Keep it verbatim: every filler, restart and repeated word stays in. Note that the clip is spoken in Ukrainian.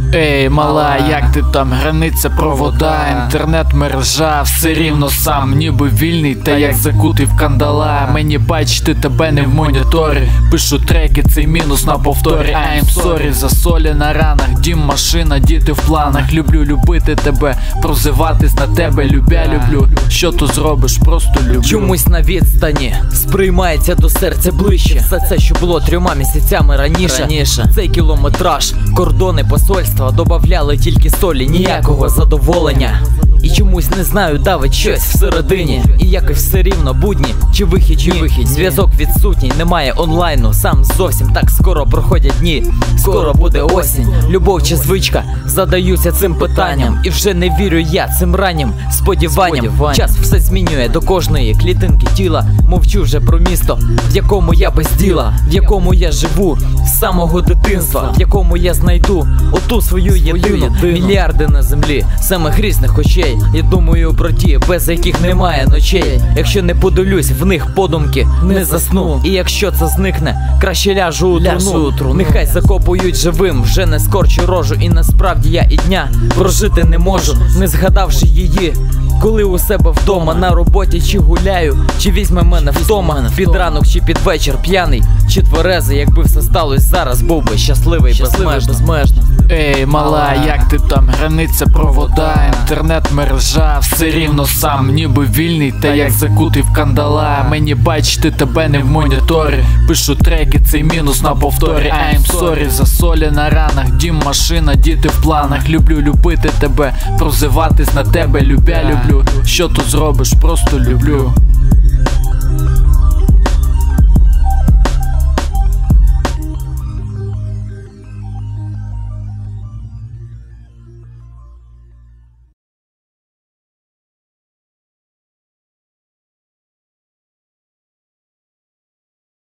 Ей, мала, як ти там? Границя, провода, інтернет-мережа, все рівно сам, ніби вільний, та як закутий в кандала. Мені бачити тебе не в моніторі. Пишу треки, цей мінус на повторі. I'm sorry за солі на ранах, дім, машина, діти в планах. Люблю любити тебе, прозиватись на тебе, любя, люблю. Що ти зробиш, просто люблю. Чомусь на відстані сприймається до серця ближче. Все це, що було трьома місяцями раніше. раніше Цей кілометраж, кордони, посольства добавляли тільки солі, ніякого задоволення. І чомусь, не знаю, давить щось всередині. І якось все рівно будні чи вихідні. Зв'язок відсутній, немає онлайну. Сам зовсім так скоро проходять дні. Скоро буде осінь, любов чи звичка. Задаюся цим питанням. І вже не вірю я цим раннім сподіванням. Час все змінює до кожної клітинки тіла. Мовчу вже про місто, в якому я без діла, в якому я живу з самого дитинства, в якому я знайду оту свою єдину. Мільярди на землі, самих різних очей. Я думаю про ті, без яких немає ночей. Якщо не подивлюсь в них подумки, не засну. І якщо це зникне, краще ляжу у труну. Нехай закопують живим, вже не скорчу рожу. І насправді я і дня прожити не можу, не згадавши її. Коли у себе вдома, на роботі чи гуляю, чи візьме мене вдома під ранок чи під вечір, п'яний чи тверезий. Якби все сталося зараз, був би щасливий, щасливий безмежно. Ей, мала, як ти там? Границя, провода, інтернет-мережа, все рівно сам, ніби вільний, та як закутий в кандала. Мені бачити тебе не в моніторі. Пишу треки, цей мінус на повторі. I'm sorry за солі на ранах, дім, машина, діти в планах. Люблю любити тебе, прозиватись на тебе, любя, люблю. Що ти зробиш, просто люблю.